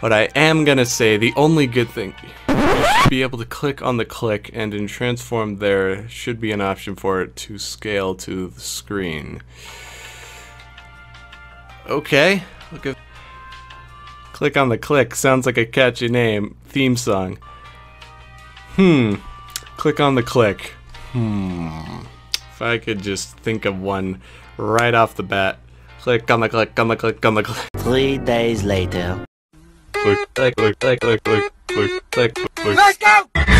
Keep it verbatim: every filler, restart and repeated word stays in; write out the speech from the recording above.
But I am gonna say the only good thing, you should be able to click on the click, and in transform there should be an option for it to scale to the screen. Okay, look at click on the click, sounds like a catchy name, theme song. Hmm, click on the click. Hmm, if I could just think of one right off the bat. Click on the click on the click on the click. Three days later. Click, click, click, click, click, click, click, click, click. Let's go!